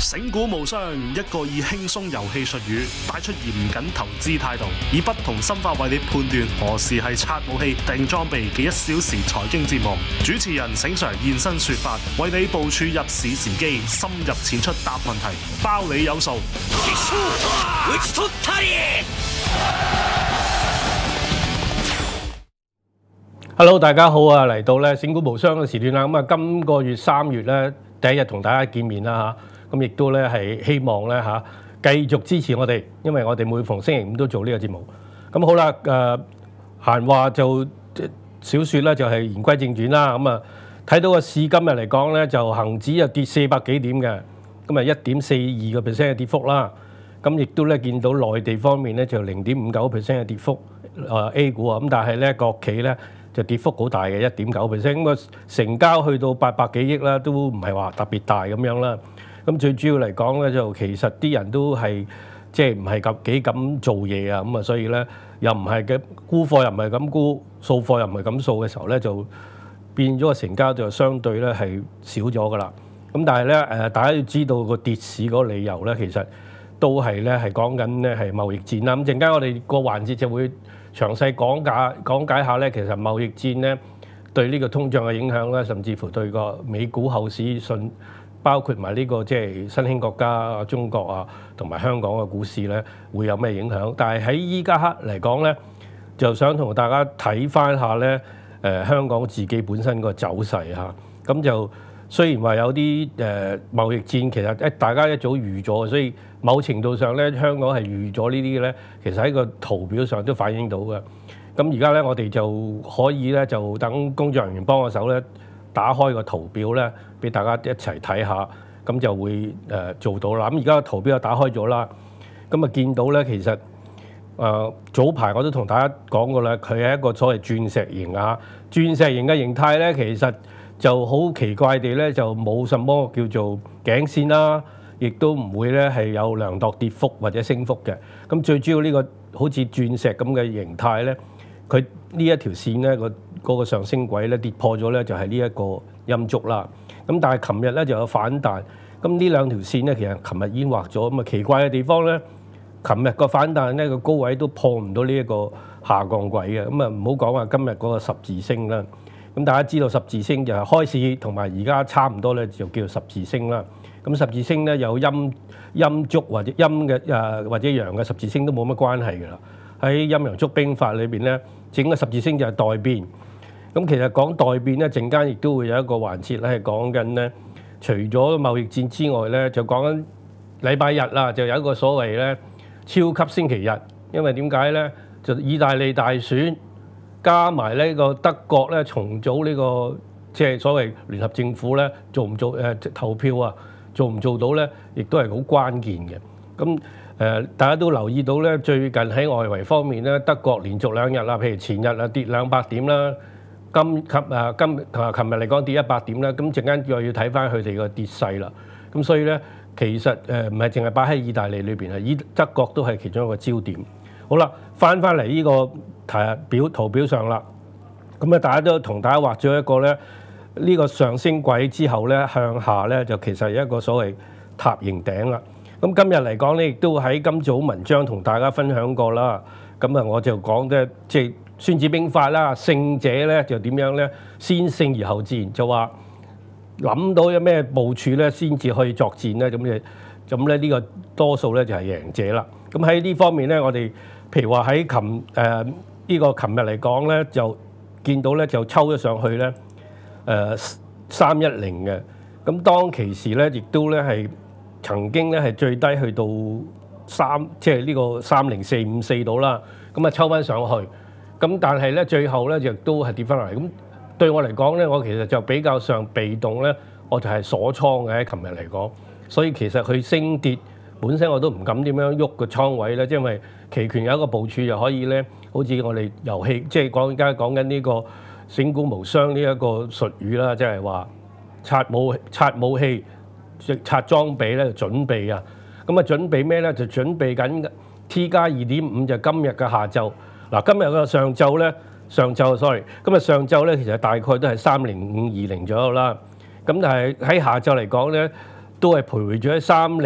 醒股無雙，一個以輕鬆遊戲術語帶出嚴謹投資態度，以不同心法為你判斷何時係刷武器定裝備嘅1小時財經節目。主持人醒常現身說法，為你部署入市時機，深入淺出答問題，包你有數。 Hello， 大家好啊！嚟到咧醒股無雙嘅時段啦，咁啊，今個月3月咧第一日同大家見面啦嚇，咁亦都咧係希望咧嚇繼續支持我哋，因為我哋每逢星期五都做呢個節目。咁好啦，閒話就少説咧，就係言歸正傳啦。咁啊，睇到個市今日嚟講咧，就恆指就跌400幾點嘅，咁啊1.42%嘅跌幅啦。咁亦都咧見到內地方面咧就0.59%嘅跌幅，A 股啊，咁但係咧國企咧就跌幅好大嘅1.9%，咁啊成交去到800幾億啦，都唔係話特別大咁樣啦。咁最主要嚟講咧，就其實啲人都係即係唔係幾咁做嘢啊，咁啊所以咧又唔係嘅沽貨又唔係咁沽，掃貨又唔係咁掃嘅時候咧，就變咗個成交就相對咧係少咗噶啦。咁但係咧大家要知道個跌市嗰個理由咧，其實都係咧係講緊咧係貿易戰啦。咁陣間我哋個環節就會詳細講解下咧，其實貿易戰咧對呢個通脹嘅影響咧，甚至乎對個美股後市包括埋呢個即係新興國家啊、中國啊同埋香港嘅股市咧，會有咩影響？但係喺依家刻嚟講咧，就想同大家睇翻下咧香港自己本身個走勢嚇。咁就雖然話有啲貿易戰，其實大家一早預咗，所以某程度上咧，香港係預咗呢啲咧，其實喺個圖表上都反映到嘅。咁而家咧，我哋就可以咧，就等工作人員幫我手咧，打開個圖表咧，俾大家一齊睇下，咁就會做到啦。咁而家個圖表就打開咗啦，咁啊見到咧，其實早排我都同大家講過啦，佢係一個所謂鑽石形啊，鑽石形嘅形態咧，其實就好奇怪地咧，就冇什麼叫做頸線啦，亦都唔會咧係有量度跌幅或者升幅嘅。咁最主要呢個好似鑽石咁嘅形態咧，佢呢一條線咧嗰個上升軌咧跌破咗咧，就係呢一個陰燭啦。咁但係琴日咧就有反彈，咁呢兩條線咧其實琴日已經畫咗。咁啊奇怪嘅地方咧，琴日個反彈咧個高位都破唔到呢一個下降軌嘅。咁啊唔好講話今日嗰個十字星啦。咁大家知道十字星就係開市同埋而家差唔多咧，就叫做十字星啦。咁十字星咧有陰燭或者陰嘅或者陽嘅十字星都冇乜關係㗎啦。喺陰陽燭兵法裏邊咧，整個十字星就係代變。咁其實講代變咧，陣間亦都會有一個環節咧係講緊咧，除咗貿易戰之外咧，就講緊禮拜日啦，就有一個所謂咧超級星期日。因為點解咧？就意大利大選。加埋呢個德國咧重組呢個即係所謂聯合政府咧，做唔做投票啊？做唔做到咧？亦都係好關鍵嘅。咁大家都留意到咧，最近喺外圍方面咧，德國連續2日啦，譬如前日啊跌200點啦，琴日嚟講跌100點啦。咁陣間又要睇翻佢哋個跌勢啦。咁所以咧，其實唔係淨係擺喺意大利裏邊啊，德國都係其中一個焦點。好啦，翻嚟呢個圖表上啦，咁啊大家都同大家畫咗一個咧，呢個上升軌之後咧向下咧就其實係一個所謂塔形頂啦。咁今日嚟講咧，亦都喺今早文章同大家分享過啦。咁啊我就講咧，即係《孫子兵法》啦，勝者咧就點樣咧？先勝而後戰，就話諗到有咩部署咧，先至可以作戰咧。咁咧呢個多數咧就係贏者啦。咁喺呢方面咧，我哋譬如話喺琴日嚟講咧，就見到咧就抽咗上去咧310嘅。咁當其時咧，亦都咧係曾經咧係最低去到即係呢個30454度啦。咁啊抽翻上去，咁但係咧最後咧亦都係跌翻落嚟。咁對我嚟講咧，我其實就比較上被動咧，我就係鎖倉嘅喺琴日嚟講。所以其實佢升跌本身我都唔敢點樣喐個倉位咧，因為期權有一個部署就可以咧，好似我哋遊戲即係而家講緊呢個醒股無雙呢一個術語啦，即係話刷武器、刷裝備咧就準備啊。咁啊準備咩咧？就準備緊 T+2.5 就今日嘅下晝。嗱，今日嘅上晝咧，今日上晝咧其實大概都係30520左右啦。咁但係喺下晝嚟講咧都係徘徊咗喺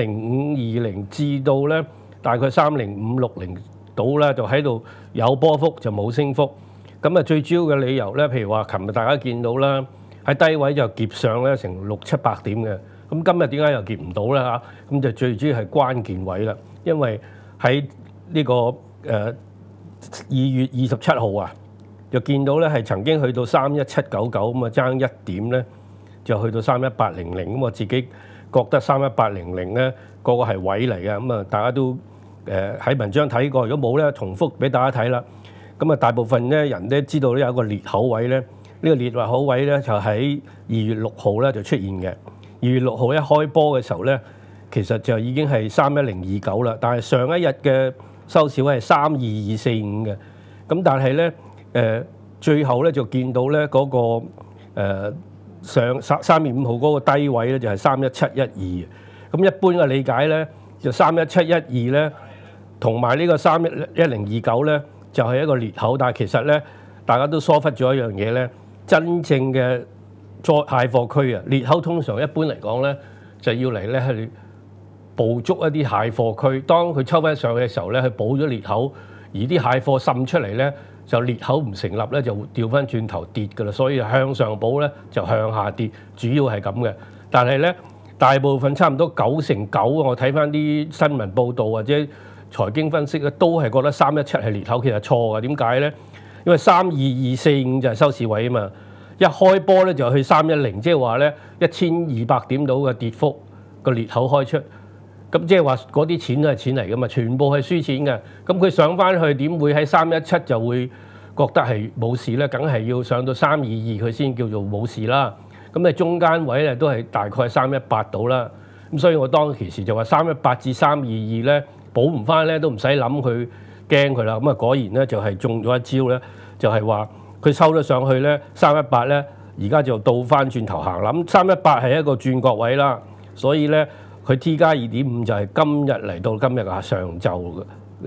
30520至到咧大概30560度咧，就喺度有波幅就冇升幅。咁啊，最主要嘅理由咧，譬如話，琴日大家見到啦，喺低位就夾上咧成600-700點嘅。咁今日點解又夾唔到咧嚇？咁就最主要係關鍵位啦，因為喺呢個2月27號啊，就見到咧係曾經去到31799咁啊，爭1點咧就去到31800。咁我自己覺得31800咧個係位嚟嘅。咁啊，大家都喺文章睇過，如果冇咧，重複俾大家睇啦。咁啊，大部分咧人都知道咧有個裂口位咧，呢個裂口位咧就喺2月6號咧就出現嘅。2月6號一開波嘅時候咧，其實就已經係31029啦。但係上一日嘅收市位係32245嘅。咁但係咧最後咧就見到咧嗰個上3月5號嗰個低位咧就係31712。咁一般嘅理解咧就31712咧同埋呢個31029咧就係一個裂口，但係其實咧大家都疏忽咗一樣嘢咧，真正嘅蟹貨區啊，裂口通常一般嚟講咧就要嚟咧去捕捉一啲蟹貨區，當佢抽翻上去嘅時候咧，去補咗裂口，而啲蟹貨滲出嚟咧就裂口唔成立咧，就調翻轉頭跌㗎啦。所以向上補咧就向下跌，主要係咁嘅。但係咧大部分差唔多9成9，我睇翻啲新聞報導或者財經分析咧，都係覺得317係裂口，其實錯嘅。點解咧？因為32245就係收市位啊嘛。一開波咧就去310，即係話咧1200點到嘅跌幅個裂口開出，咁即係話嗰啲錢都係錢嚟噶嘛，全部係輸錢嘅。咁佢上翻去點會喺317就會覺得係冇事咧？梗係要上到322佢先叫做冇事啦。咁你中間位咧都係大概318到啦。咁所以我當其時就話318至322咧補唔翻咧都唔使諗佢驚佢啦。咁啊果然咧就係中咗一招咧，就係話佢收咗上去咧318咧，而家就倒翻轉頭行啦。咁318係一個轉角位啦，所以咧佢 T+2.5就係今日嚟到今日啊上晝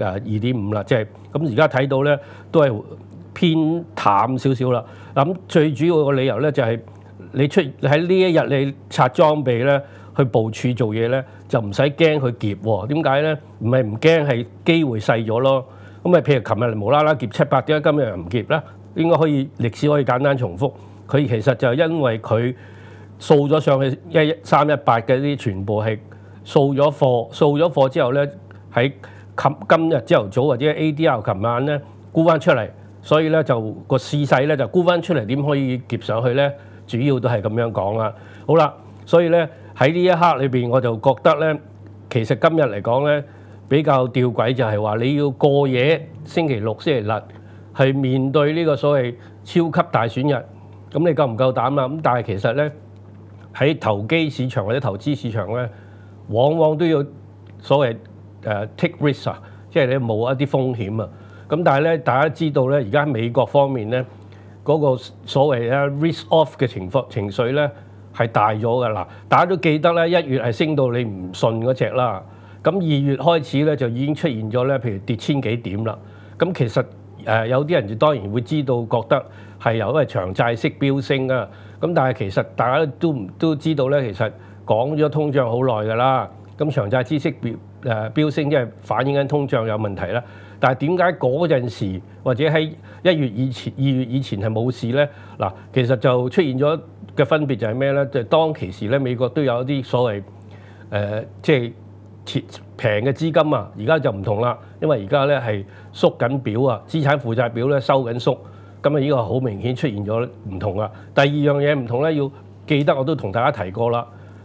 2.5啦，即係咁而家睇到咧都係偏淡少少啦。咁最主要個理由咧就係你喺呢一日你拆裝備咧去部署做嘢咧就唔使驚佢夾喎。點解咧？唔係唔驚，係機會細咗咯。咁啊，譬如琴日無啦啦夾700，點解今日又唔夾咧？應該可以歷史可以簡單重複，佢其實就係因為佢掃咗上去318嘅啲全部係掃咗貨之後咧，喺今日朝頭早或者 ADR 琴晚咧沽翻出嚟，所以咧就個市勢咧就沽翻出嚟，點可以夾上去咧？主要都係咁樣講啦。好啦，所以咧喺呢一刻裏邊，我就覺得咧，其實今日嚟講咧比較吊詭就係話你要過夜星期六、星期日。係面對呢個所謂超級大選日，咁你夠唔夠膽啊？咁但係其實咧喺投機市場或者投資市場咧，往往都要所謂take risk 啊，即係你冒一啲風險啊。咁但係咧，大家知道咧，而家美國方面咧嗰個所謂咧 risk off 嘅情緒咧係大咗㗎啦。大家都記得咧，1月係升到你唔信嗰隻啦。咁2月開始咧就已經出現咗咧，譬如跌1000幾點啦。咁其實有啲人就當然會知道，覺得係因為長債息飆升啊。咁但係其實大家都知道咧，其實講咗通脹好耐㗎啦。咁長債孳息飆升，即係反映緊通脹有問題啦。但係點解嗰陣時或者喺1月以前、2月以前係冇事咧？嗱，其實就出現咗嘅分別就係咩咧？就係當其時咧，美國都有一啲所謂即係平嘅資金啊，而家就唔同啦，因為而家咧係縮緊表啊，資產負債表咧收緊縮，咁啊呢個好明顯出現咗唔同啦。第二樣嘢唔同咧，要記得我都同大家提過啦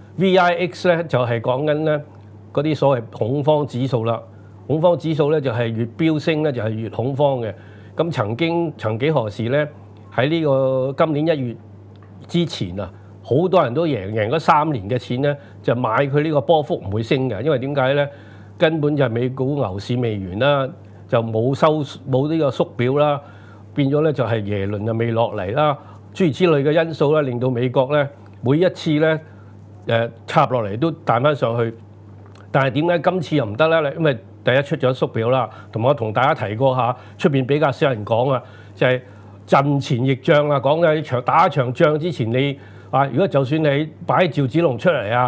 ，VIX 咧就係講緊咧嗰啲所謂恐慌指數啦，恐慌指數咧就係越飆升咧就係越恐慌嘅。咁曾幾何時咧喺呢個今年1月之前啊，好多人都贏嗰3年嘅錢咧，就買佢呢個波幅唔會升嘅，因為點解咧？根本就係美股牛市未完啦，就冇呢個縮表啦，變咗咧就係耶倫就未落嚟啦，諸如此類嘅因素咧，令到美國咧每一次咧插落嚟都彈翻上去，但係點解今次又唔得咧？因為第一出咗縮表啦，同埋我同大家提過下，出邊比較少人講啊，就係陣前易將啊，講嘅打一場仗之前你。如果就算你擺趙子龍出嚟啊，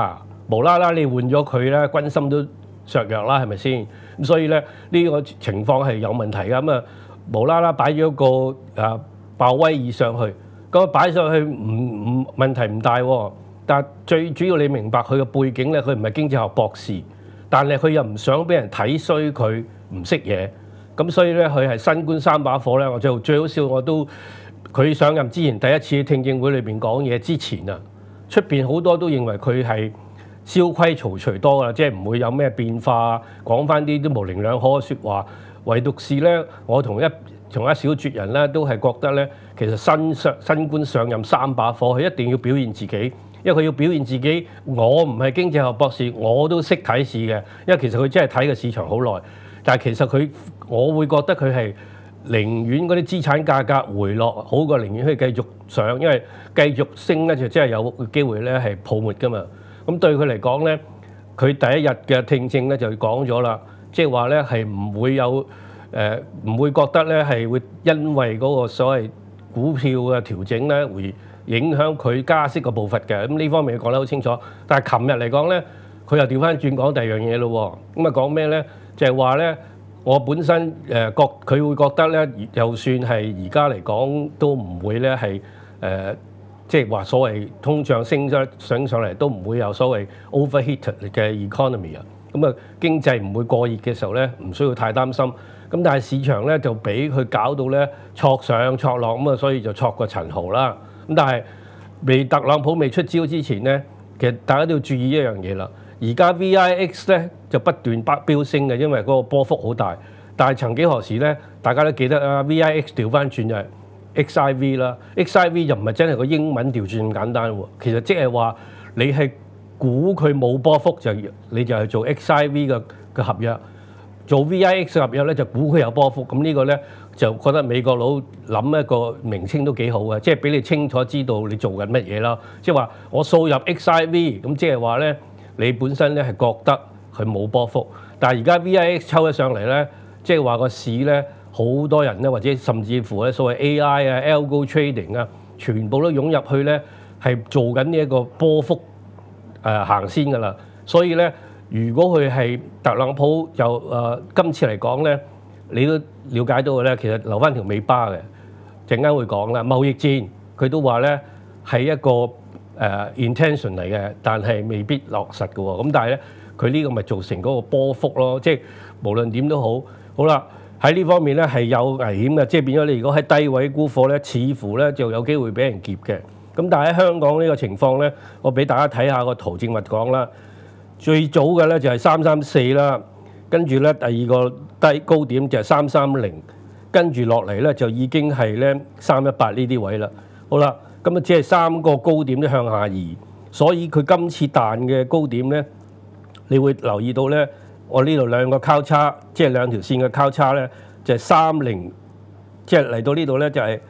無啦啦你換咗佢咧，軍心都削弱啦，係咪先？咁所以咧呢個情況係有問題㗎。咁啊無啦啦擺咗個鮑威爾上去，咁擺上去問題唔大喎。但係最主要你明白佢嘅背景咧，佢唔係經濟學博士，但係佢又唔想俾人睇衰佢唔識嘢。咁所以咧佢係新官三把火咧，我就最好笑我都佢上任之前第一次聽證會裏邊講嘢之前啊，出邊好多都認為佢係蕭規曹隨多啦，即係唔會有咩變化，講翻啲都模棱兩可嘅説話。唯獨是咧，我同一小撮人咧都係覺得咧，其實新官上任三把火，佢一定要表現自己，因為佢要表現自己。我唔係經濟學博士，我都識睇市嘅，因為其實佢真係睇個市場好耐。但係其實我會覺得佢係寧願嗰啲資產價格回落，好過寧願去繼續上，因為繼續升咧就真係有機會咧係泡沫㗎嘛。咁對佢嚟講咧，佢第一日嘅聽證咧就講咗啦，即係話咧係唔會有唔會覺得咧係會因為嗰個所謂股票嘅調整咧會影響佢加息嘅步伐嘅。咁呢方面講得好清楚。但係琴日嚟講咧，佢又調翻轉講第二樣嘢咯。咁啊講咩咧？就係話咧，我本身佢會覺得咧，就算係而家嚟講都唔會咧係即係話所謂通脹升上嚟都唔會有所謂 overheat 嘅 economy 啊。咁啊經濟唔會過熱嘅時候咧，唔需要太擔心。咁但係市場咧就俾佢搞到咧挫上挫落，咁啊所以就挫過陳豪啦。咁但係特朗普未出招之前咧，其實大家都要注意一樣嘢啦。而家 VIX 咧就不斷飆升嘅，因為嗰個波幅好大。但係曾幾何時咧，大家都記得啊 VIX 調翻轉就係 XIV 啦。XIV 就唔係真係個英文調轉咁簡單喎。其實即係話你係估佢冇波幅你就係做 XIV 嘅合約，做 VIX 合約咧就估佢有波幅。咁呢個咧就覺得美國佬諗一個名稱都幾好嘅，即係俾你清楚知道你做緊乜嘢啦。即係話我掃入 XIV，咁即係話咧。你本身咧係覺得佢冇波幅，但係而家 VIX 抽咗上嚟咧，即係話個市咧好多人咧，或者甚至乎咧所謂 AI 啊、Algo Trading 啊，全部都湧入去咧，係做緊呢一個波幅行先㗎啦。所以咧，如果佢係特朗普就今次嚟講咧，你都了解到嘅咧，其實留翻條尾巴嘅，陣間會講啦。貿易戰佢都話咧係一個intention 嚟嘅，但係未必落實嘅喎。咁但係咧，佢呢個咪造成嗰個波幅咯。即係無論點都好，好啦，喺呢方面咧係有危險嘅。即係變咗你如果喺低位沽貨咧，似乎咧就有機會俾人劫嘅。咁但係喺香港呢個情況咧，我俾大家睇下個圖正物講啦。最早嘅咧就係334啦，跟住咧第二個低高點就係330，跟住落嚟咧就已經係咧318呢啲位啦。好啦。咁啊，只係3個高點都向下移，所以佢今次彈嘅高點咧，你會留意到咧，我呢度2個交叉，即係2條線嘅交叉咧，就係30，即係嚟到呢度咧就係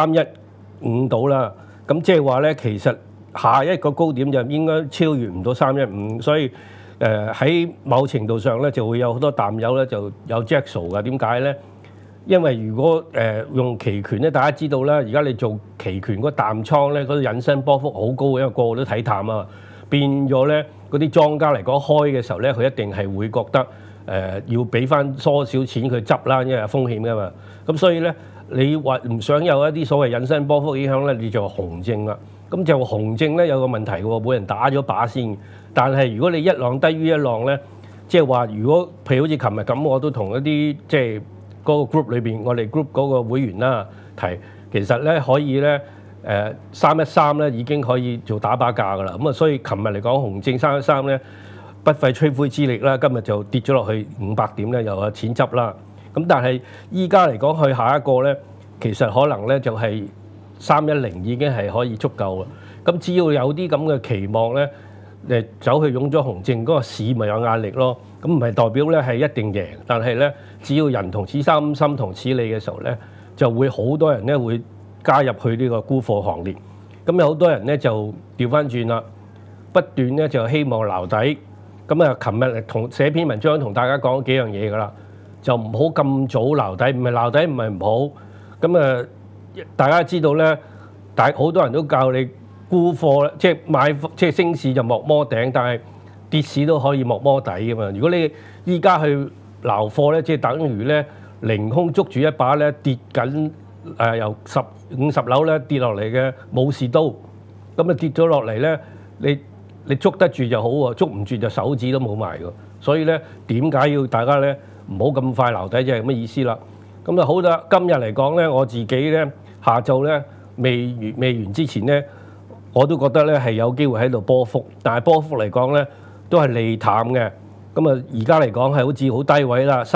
315度啦。咁即係話咧，其實下一個高點就應該超越唔到315，所以喺某程度上咧就會有好多淡友咧就有 Jackson 㗎。點解咧？因為如果用期權咧，大家知道啦，而家你做期權嗰淡倉咧，嗰個引伸波幅好高，因為個個都睇淡啊，變咗咧嗰啲莊家嚟講開嘅時候咧，佢一定係會覺得要俾翻多少錢佢執啦，因為有風險噶嘛。咁所以咧，你話唔想有一啲所謂引伸波幅影響咧，你就熊證啦。咁就熊證咧有個問題喎，每人打咗靶先。但係如果你一浪低於一浪咧，即係話如果譬如好似琴日咁，我都同一啲即係嗰個 group 裏邊，我哋 group 嗰個會員啦提，其實咧可以咧313咧已經可以做打靶價㗎啦。咁啊，所以琴日嚟講，熊證313咧不費吹灰之力啦，今日就跌咗落去500點咧，又有錢執啦。咁但係依家嚟講，去下一個咧，其實可能咧就係310已經係可以足夠啦。咁只要有啲咁嘅期望咧，走去湧咗熊證，嗰個市咪有壓力咯。咁唔係代表咧係一定贏，但係咧只要人同此心，心同此理嘅時候咧，就會好多人咧會加入去呢個沽貨行列。咁有好多人咧就調翻轉啦，不斷咧就希望撈底。咁啊，琴日同寫篇文章同大家講幾樣嘢㗎啦，就唔好咁早撈底，唔係撈底唔係唔好。咁啊，大家知道咧，好多人都教你沽貨，即係買即係升市就莫摸頂，但係跌市都可以摸摸底㗎嘛。如果你依家去撈貨咧，即係等於咧凌空捉住一把咧跌緊由50樓咧跌落嚟嘅武士刀，咁啊跌咗落嚟咧，你捉得住就好喎，捉唔住就手指都冇埋㗎。所以咧點解要大家咧唔好咁快撈底，就係咁嘅意思啦。咁啊好啦，今日嚟講咧，我自己咧下晝咧未完之前咧，我都覺得咧係有機會喺度波幅，但係波幅嚟講咧都係利淡嘅。咁啊而家嚟講係好似好低位啦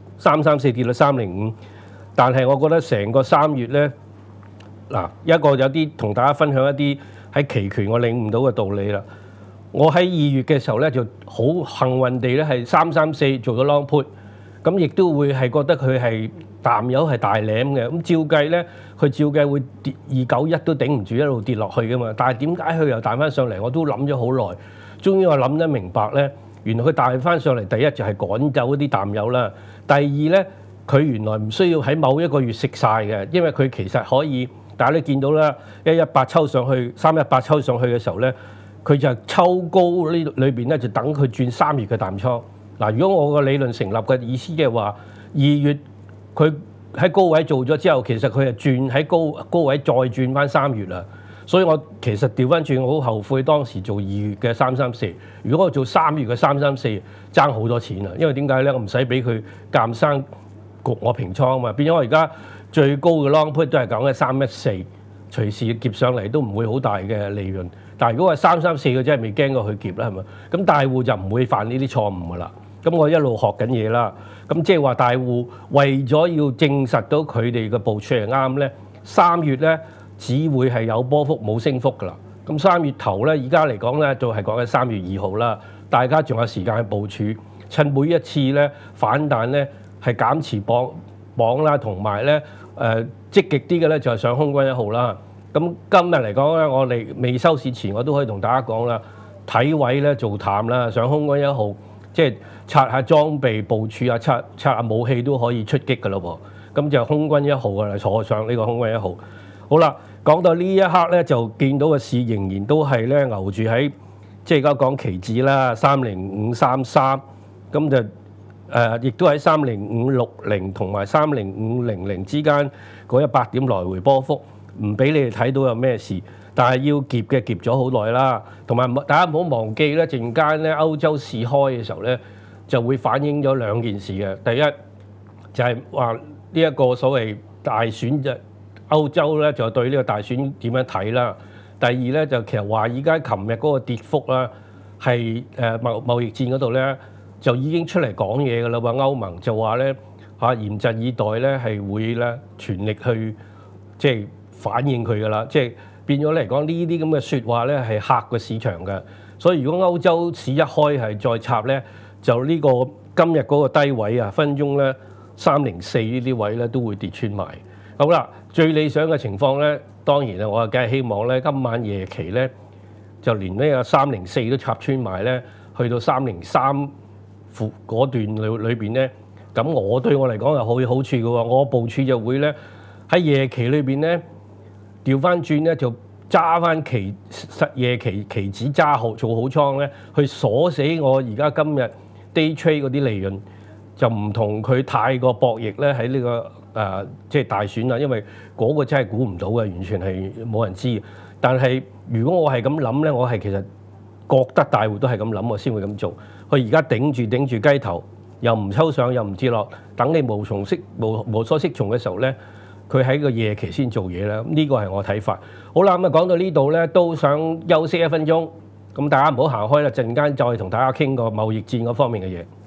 ，334跌到305，但係我覺得成個3月咧嗱，一個有啲同大家分享一啲喺期權我領悟到嘅道理啦。我喺2月嘅時候咧就好幸運地咧係334做咗 long put， 咁亦都會係覺得佢係淡友係大舐嘅，咁照計咧佢照計會跌291都頂唔住一路跌落去噶嘛，但係點解佢又彈翻上嚟？我都諗咗好耐，終於我諗得明白咧，原來佢彈翻上嚟，第一就係趕走嗰啲淡友啦，第二咧佢原來唔需要喺某一個月食晒嘅，因為佢其實可以，大家都見到啦，118抽上去，318抽上去嘅時候咧。佢就抽高呢裏邊咧，就等佢轉3月嘅淡倉。嗱，如果我個理論成立嘅意思嘅話，2月佢喺高位做咗之後，其實佢係轉喺高位再轉翻3月啦。所以我其實調翻轉，我好後悔當時做2月嘅334。如果我做3月嘅334，爭好多錢啊！因為點解咧？我唔使俾佢監生焗我平倉啊嘛。變咗我而家最高嘅 long put 都係講嘅314，隨時夾上嚟都唔會好大嘅利潤。但係如果係334嘅，真係未驚過佢劫啦，係咪？咁大戶就唔會犯呢啲錯誤㗎啦。咁我一路學緊嘢啦。咁即係話大戶為咗要證實到佢哋嘅部署係啱咧，3月咧只會係有波幅冇升幅㗎啦。咁3月頭咧，而家嚟講咧，就係講緊3月2號啦。大家仲有時間去部署，趁每一次咧反彈咧係減持磅啦，同埋咧積極啲嘅咧就係上空軍1號啦。咁今日嚟講咧，我哋未收市前，我都可以同大家講啦，睇位咧做淡啦，上空軍1號，即係拆下裝備部署啊，拆下武器都可以出擊㗎咯噃。咁就空軍1號㗎啦，坐上呢個空軍1號。好啦，講到呢一刻咧，就見到個市仍然都係咧牛住喺，即係而家講期指啦，30533，咁就亦都喺30560同埋30500之間嗰100點來回波幅。唔俾你哋睇到有咩事，但係要夾嘅夾咗好耐啦。同埋大家唔好忘記咧，陣間咧歐洲市開嘅時候咧，就會反映咗2件事嘅。第一就係話呢一個所謂大選就歐洲咧就對呢個大選點樣睇啦。第二咧就其實話而家琴日嗰個跌幅啦，係貿易戰嗰度咧就已經出嚟講嘢㗎啦喎。歐盟就話咧嚴陣以待咧係會咧全力去即係反映佢㗎啦，即係變咗嚟講呢啲咁嘅説話咧係嚇個市場嘅，所以如果歐洲市一開係再插咧，就呢個今日嗰個低位啊，分鐘咧304呢啲位咧都會跌穿埋。好啦，最理想嘅情況咧，當然啊，我梗係希望咧今晚夜期咧就連呢個304都插穿埋咧，去到303嗰段裏邊咧，咁我對我嚟講係好好處嘅喎，我部署就會咧喺夜期裏邊咧。調翻轉咧就揸翻夜期期指揸好做好倉咧，去鎖死我而家今日 day trade 嗰啲利潤，就唔同佢太過博弈咧喺呢個即係大選啦，因為嗰個真係估唔到嘅，完全係冇人知。但係如果我係咁諗咧，我係其實覺得大戶都係咁諗，我先會咁做。佢而家頂住雞頭，又唔抽上又唔跌落，等你無所適從嘅時候咧。佢喺個夜期先做嘢啦，呢個係我睇法。好啦，咁啊講到呢度咧，都想休息1分鐘，咁大家唔好行開啦，陣間再同大家傾個貿易戰嗰方面嘅嘢。